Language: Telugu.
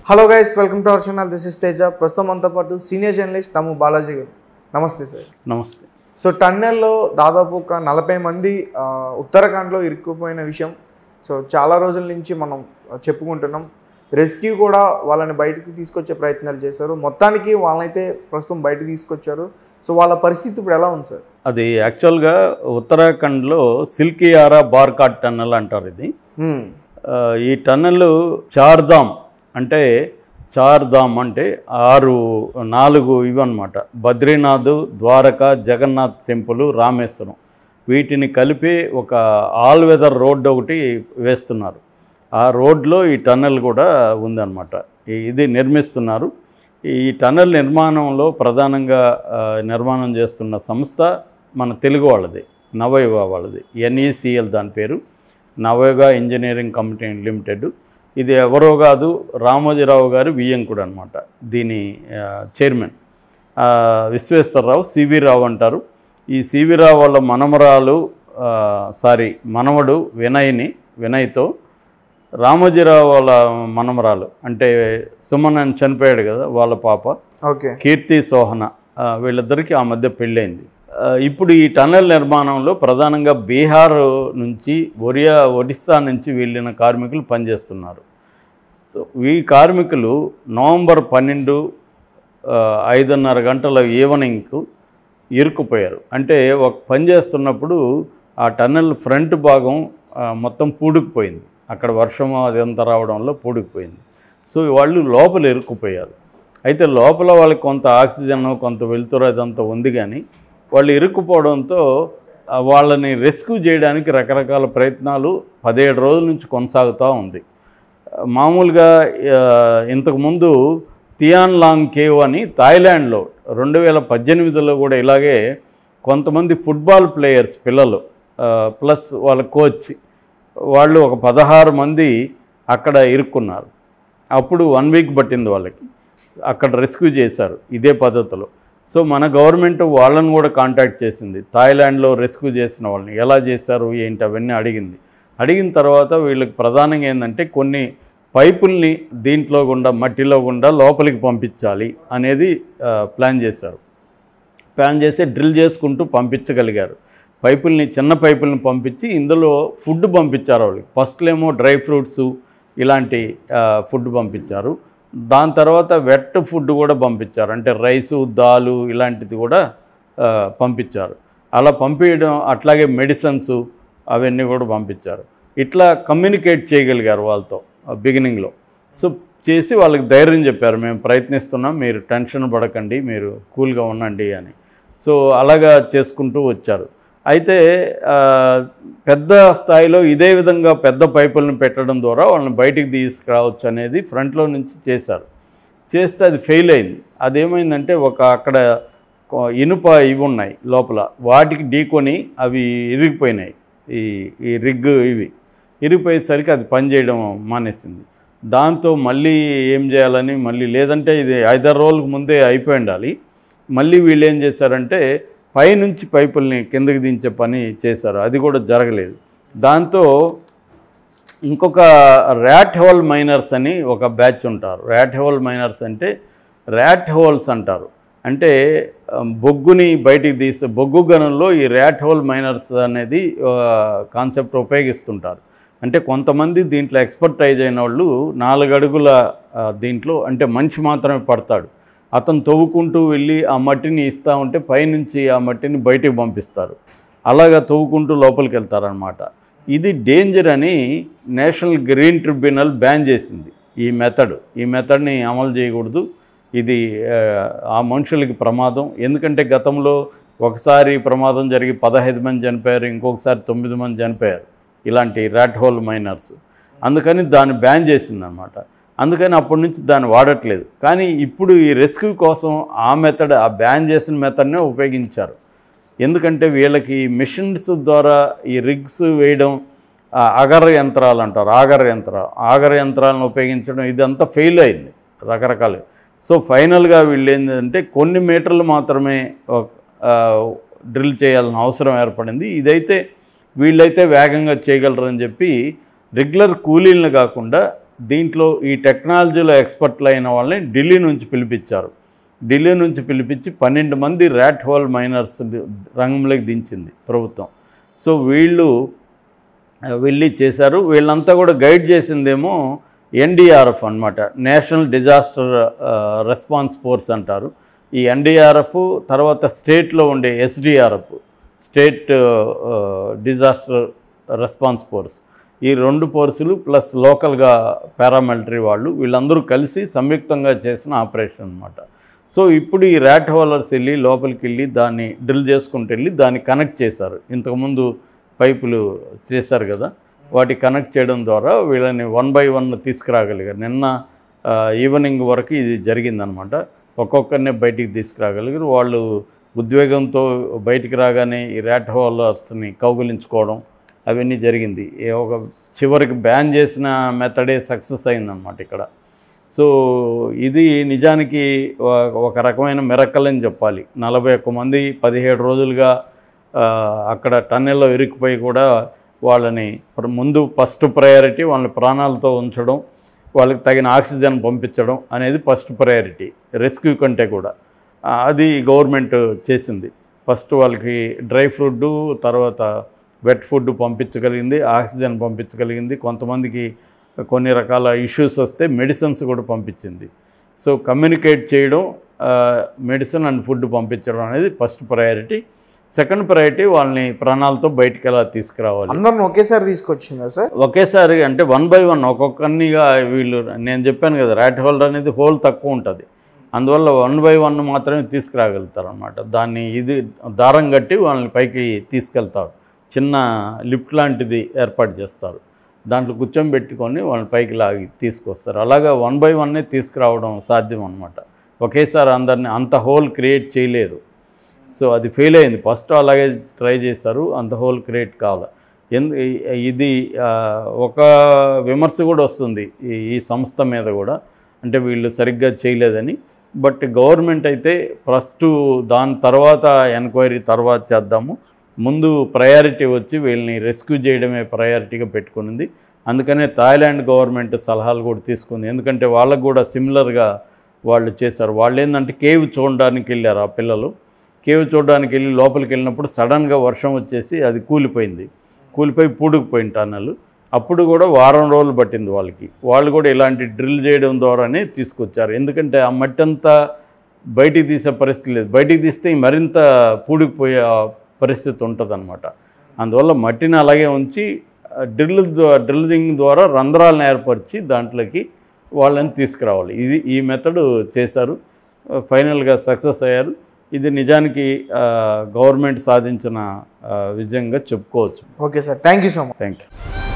Hello guys, welcome to our channel. This is Teja. ప్రస్తుతం మనతో పాటు సీనియర్ జర్నలిస్ట్ తమ్ము బాలాజీ గారు. నమస్తే సార్. నమస్తే. సో టన్నెల్లో దాదాపు ఒక 40 మంది ఉత్తరాఖండ్లో ఇరుక్కుపోయిన విషయం సో చాలా రోజుల నుంచి మనం చెప్పుకుంటున్నాం. రెస్క్యూ కూడా వాళ్ళని బయటకు తీసుకొచ్చే ప్రయత్నాలు చేశారు. మొత్తానికి వాళ్ళనైతే ప్రస్తుతం బయటకు తీసుకొచ్చారు. సో వాళ్ళ పరిస్థితి ఇప్పుడు ఎలా ఉంది సార్? అది యాక్చువల్గా ఉత్తరాఖండ్లో సిల్కియారా బార్కాట్ టన్నెల్ అంటారు. ఇది ఈ టన్నెల్ చార్ధామ్ అంటే 4 ఇవన్నమాట. బద్రీనాథ్, ద్వారకా, జగన్నాథ్ టెంపుల్, రామేశ్వరం వీటిని కలిపి ఒక ఆల్ వెదర్ రోడ్డు ఒకటి వేస్తున్నారు. ఆ రోడ్లో ఈ టన్నెల్ కూడా ఉందన్నమాట. ఇది నిర్మిస్తున్నారు. ఈ టన్నెల్ నిర్మాణంలో ప్రధానంగా నిర్మాణం చేస్తున్న సంస్థ మన తెలుగు వాళ్ళది, నవయుగ వాళ్ళది. NECL దాని పేరు, నవయుగ ఇంజనీరింగ్ కంపెనీ లిమిటెడ్. ఇది ఎవరో కాదు, రామోజీరావు గారు వియ్యంకుడు అనమాట. దీని చైర్మన్ విశ్వేశ్వరరావు, సివి రావు అంటారు. ఈ సివి రావు వాళ్ళ మనవడు వినయ్తో రామోజీరావు వాళ్ళ మనమరాలు అంటే సుమన్ అని చనిపోయాడు కదా, వాళ్ళ పాప కీర్తి సోహన, వీళ్ళిద్దరికీ ఆ మధ్య పెళ్ళైంది. ఇప్పుడు ఈ టన్నెల్ నిర్మాణంలో ప్రధానంగా బీహార్ నుంచి, ఒడిస్సా నుంచి వెళ్ళిన కార్మికులు పనిచేస్తున్నారు. సో ఈ కార్మికులు నవంబర్ 12 5:30 గంటల ఈవినింగ్కు ఇరుక్కుపోయారు. అంటే ఒక పని చేస్తున్నప్పుడు ఆ టన్నెల్ ఫ్రంట్ భాగం మొత్తం పూడుకుపోయింది. అక్కడ వర్షం అదంతా రావడంలో పూడుకుపోయింది. సో వాళ్ళు లోపల ఇరుక్కుపోయారు. అయితే లోపల వాళ్ళకి కొంత ఆక్సిజన్, కొంత వెలుతురు అదంతా ఉంది. కానీ వాళ్ళు ఇరుక్కుపోవడంతో వాళ్ళని రెస్క్యూ చేయడానికి రకరకాల ప్రయత్నాలు 17 రోజుల నుంచి కొనసాగుతూ ఉంది. మామూలుగా ఇంతకుముందు థియాన్ లాంగ్ కేవ్ అని థాయిలాండ్లో 2018లో కూడా ఇలాగే కొంతమంది ఫుట్బాల్ ప్లేయర్స్ పిల్లలు ప్లస్ వాళ్ళ కోచ్ వాళ్ళు ఒక 16 మంది అక్కడ ఇరుక్కున్నారు. అప్పుడు 1 వీక్ పట్టింది వాళ్ళకి. అక్కడ రెస్క్యూ చేశారు ఇదే పద్ధతిలో. సో మన గవర్నమెంట్ వాళ్ళని కూడా కాంటాక్ట్ చేసింది. థాయిలాండ్లో రెస్క్యూ చేసిన వాళ్ళని ఎలా చేశారు ఏంటి అవన్నీ అడిగిన తర్వాత వీళ్ళకి ప్రధానంగా ఏంటంటే కొన్ని పైపుల్ని దీంట్లో గుండా, మట్టిలో గుండా లోపలికి పంపించాలి అనేది ప్లాన్ చేసి డ్రిల్ చేసుకుంటూ పంపించగలిగారు. చిన్న పైపుల్ని పంపించి ఇందులో ఫుడ్ పంపించారు వాళ్ళకి. ఫస్ట్లో ఏమో డ్రై ఫ్రూట్స్ ఇలాంటి ఫుడ్ పంపించారు. దాని తర్వాత వెట్ ఫుడ్ కూడా పంపించారు. అంటే రైసు, దాలు ఇలాంటిది కూడా పంపించారు. అలా పంపించడం, అట్లాగే మెడిసిన్స్ అవన్నీ కూడా పంపించారు. ఇట్లా కమ్యూనికేట్ చేయగలిగారు వాళ్ళతో బిగినింగ్లో. సో చేసి వాళ్ళకి ధైర్యం చెప్పారు, మేము ప్రయత్నిస్తున్నాం, మీరు టెన్షన్ పడకండి, మీరు కూల్గా ఉండండి అని. సో అలాగా చేసుకుంటూ వచ్చారు. అయితే పెద్ద స్థాయిలో ఇదే విధంగా పెద్ద పైపులను పెట్టడం ద్వారా వాళ్ళని బయటికి తీసుకురావచ్చు అనేది ఫ్రంట్లో నుంచి చేస్తే అది ఫెయిల్ అయింది. అదేమైందంటే అక్కడ ఇనుప ఇవి ఉన్నాయి లోపల, వాటికి ఢీకొని అవి ఇరిగిపోయినాయి. ఈ రిగ్ ఇరిగిపోయేసరికి అది పనిచేయడం మానేసింది. దాంతో మళ్ళీ ఏం చేయాలని లేదంటే ఇది 5-6 రోజులకు ముందే అయిపోయి ఉండాలి. మళ్ళీ వీళ్ళు ఏం చేశారంటే పైనుంచి పైపుల్ని కిందకి దించే పని చేశారు. అది కూడా జరగలేదు. దాంతో ఇంకొక ర్యాట్ హోల్ మైనర్స్ అని ఒక బ్యాచ్ ఉంటారు. ర్యాట్ హోల్ మైనర్స్ అంటే ర్యాట్ హోల్స్ అంటారు. అంటే బొగ్గుని బయటికి తీసే బొగ్గు గనుల్లో ఈ ర్యాట్ హోల్ మైనర్స్ అనేది కాన్సెప్ట్ ఉపయోగిస్తుంటారు. అంటే కొంతమంది దీంట్లో ఎక్స్పర్టైజ్ అయిన వాళ్ళు 4 అడుగుల దీంట్లో, అంటే మనిషి మాత్రమే పడతాడు, అతను తవ్వుకుంటూ వెళ్ళి ఆ మట్టిని ఇస్తూ ఉంటే పైనుంచి ఆ మట్టిని బయటికి పంపిస్తారు. అలాగా తవ్వుకుంటూ లోపలికి వెళ్తారనమాట. ఇది డేంజర్ అని నేషనల్ గ్రీన్ ట్రిబ్యునల్ బ్యాన్ చేసింది. ఈ మెథడ్ని అమలు చేయకూడదు, ఇది ఆ మనుషులకి ప్రమాదం. ఎందుకంటే గతంలో ఒకసారి ప్రమాదం జరిగి 15 మంది చనిపోయారు, ఇంకొకసారి 9 మంది చనిపోయారు ఇలాంటి ర్యాట్ హోల్ మైనర్స్. అందుకని దాన్ని బ్యాన్ చేసిందనమాట. అందుకని అప్పటి నుంచి దాన్ని వాడట్లేదు. కానీ ఇప్పుడు ఈ రెస్క్యూ కోసం ఆ బ్యాన్ చేసిన మెథడ్నే ఉపయోగించారు. ఎందుకంటే వీళ్ళకి మిషన్స్ ద్వారా ఈ రిగ్స్ వేయడం, ఆగర్ యంత్రాలు అంటారు, ఆగర్ యంత్రాలను ఉపయోగించడం ఇదంతా ఫెయిల్ అయింది రకరకాలు. సో ఫైనల్గా వీళ్ళు ఏంటంటే కొన్ని మీటర్లు మాత్రమే డ్రిల్ చేయాల్సిన అవసరం ఏర్పడింది. వీళ్ళైతే వేగంగా చేయగలరని చెప్పి రెగ్యులర్ కూలీలను కాకుండా దీంట్లో ఈ టెక్నాలజీలో ఎక్స్పర్ట్లు అయిన వాళ్ళని ఢిల్లీ నుంచి పిలిపించారు. ఢిల్లీ నుంచి పిలిపించి 12 మంది ర్యాట్ హోల్ మైనర్స్ రంగంలోకి దించింది ప్రభుత్వం. సో వీళ్ళు వెళ్ళి చేశారు. వీళ్ళంతా కూడా గైడ్ చేసిందేమో ఎన్డీఆర్ఎఫ్ అన్నమాట, నేషనల్ డిజాస్టర్ రెస్పాన్స్ ఫోర్స్ అంటారు. ఈ ఎన్డీఆర్ఎఫ్ తర్వాత స్టేట్లో ఉండే SDRF, state disaster response force, ఈ 2 ఫోర్సులు ప్లస్ లోకల్గా పారామిలిటరీ వాళ్ళు, వీళ్ళందరూ కలిసి సంయుక్తంగా చేసిన ఆపరేషన్ అన్నమాట. సో ఇప్పుడు ఈ ర్యాట్ హోలర్స్ వెళ్ళి లోపలికి వెళ్ళి దాన్ని డ్రిల్ చేసుకుంటూ వెళ్ళి దాన్ని కనెక్ట్ చేశారు. ఇంతకుముందు పైపులు చేశారు కదా, వాటి కనెక్ట్ చేయడం ద్వారా వీళ్ళని 1 by 1 తీసుకురాగలిగారు. నిన్న ఈవినింగ్ వరకు ఇది జరిగిందనమాట. ఒక్కొక్కరినే బయటికి తీసుకురాగలిగారు. వాళ్ళు ఉద్వేగంతో బయటికి రాగానే ఈ ర్యాట్ హోలర్స్ని కౌగులించుకోవడం అవన్నీ జరిగింది. ఒక చివరికి బ్యాన్ చేసిన మెథడే సక్సెస్ అయిందనమాట ఇక్కడ. సో ఇది నిజానికి ఒక రకమైన మిరకల్ అని చెప్పాలి. 41 మంది 17 రోజులుగా అక్కడ టన్నెల్లో ఇరుక్కుపోయి కూడా వాళ్ళని ముందు ఫస్ట్ ప్రయారిటీ వాళ్ళని ప్రాణాలతో ఉంచడం, వాళ్ళకి తగిన ఆక్సిజన్ పంపించడం అనేది ఫస్ట్ ప్రయారిటీ రెస్క్యూ కంటే కూడా. అది గవర్నమెంట్ చేసింది. ఫస్ట్ వాళ్ళకి డ్రై ఫుడ్, తర్వాత వెట్ ఫుడ్ పంపించగలిగింది, ఆక్సిజన్ పంపించగలిగింది. కొంతమందికి కొన్ని రకాల ఇష్యూస్ వస్తే మెడిసిన్స్ కూడా పంపించింది. సో కమ్యూనికేట్ చేయడం, మెడిసిన్ అండ్ ఫుడ్ పంపించడం అనేది ఫస్ట్ ప్రయారిటీ. సెకండ్ ప్రయారిటీ వాళ్ళని ప్రాణాలతో బయటికి ఎలా తీసుకురావాలి. అందరిని ఒకేసారి తీసుకొచ్చిందా సార్? ఒకేసారి అంటే 1 by 1 ఒక్కొక్కరినిగా వీళ్ళు, నేను చెప్పాను కదా ర్యాట్ హోల్ అనేది హోల్ తక్కువ ఉంటుంది, అందువల్ల 1 by 1 మాత్రమే తీసుకురాగలుగుతారు అన్నమాట. దాన్ని ఇది దారం కట్టి వాళ్ళని పైకి తీసుకెళ్తారు. చిన్న లిఫ్ట్ లాంటిది ఏర్పాటు చేస్తారు, దాంట్లో కూర్చోబెట్టుకొని వాళ్ళని పైకి లాగి తీసుకొస్తారు. అలాగా 1 by 1 తీసుకురావడం సాధ్యం అన్నమాట. ఒకేసారి అందరినీ అంత హోల్ క్రియేట్ చేయలేరు. సో అది ఫెయిల్ అయింది. ఫస్ట్ అలాగే ట్రై చేశారు, అంత హోల్ క్రియేట్ కావాలి. ఇది ఒక విమర్శ కూడా వస్తుంది ఈ సంస్థ మీద కూడా, అంటే వీళ్ళు సరిగ్గా చేయలేదని. బట్ గవర్నమెంట్ అయితే ఫస్ట్ దాని తర్వాత ఎంక్వైరీ తర్వాత చేద్దాము, ముందు ప్రయారిటీ వచ్చి వీళ్ళని రెస్క్యూ చేయడమే ప్రయారిటీగా పెట్టుకునింది. అందుకనే థాయిలాండ్ గవర్నమెంట్ సలహాలు కూడా తీసుకుంది. ఎందుకంటే వాళ్ళకు కూడా సిమిలర్గా వాళ్ళు చేశారు. వాళ్ళు ఏంటంటే కేవ్ చూడడానికి వెళ్ళారు. ఆ పిల్లలు కేవ్ చూడడానికి వెళ్ళి లోపలికి వెళ్ళినప్పుడు సడన్గా వర్షం వచ్చేసి అది కూలిపోయి పూడుకుపోయిన టన్నెలు. అప్పుడు కూడా వారం రోజులు పట్టింది వాళ్ళకి. వాళ్ళు కూడా ఇలాంటి డ్రిల్ చేయడం ద్వారానే తీసుకొచ్చారు. ఎందుకంటే ఆ మట్టి అంతా బయటికి తీసే పరిస్థితి లేదు, బయటికి తీస్తే మరింత పూడుకుపోయే పరిస్థితి ఉంటుందన్నమాట. అందువల్ల మట్టిని అలాగే ఉంచి డ్రిల్లింగ్ ద్వారా రంధ్రాలను ఏర్పరిచి దాంట్లోకి వాళ్ళని తీసుకురావాలి. ఈ మెథడ్ చేశారు, ఫైనల్గా సక్సెస్ అయ్యారు. ఇది నిజానికి గవర్నమెంట్ సాధించిన విజయంగా చెప్పుకోవచ్చు. Okay sir, thank you so much. Thank you.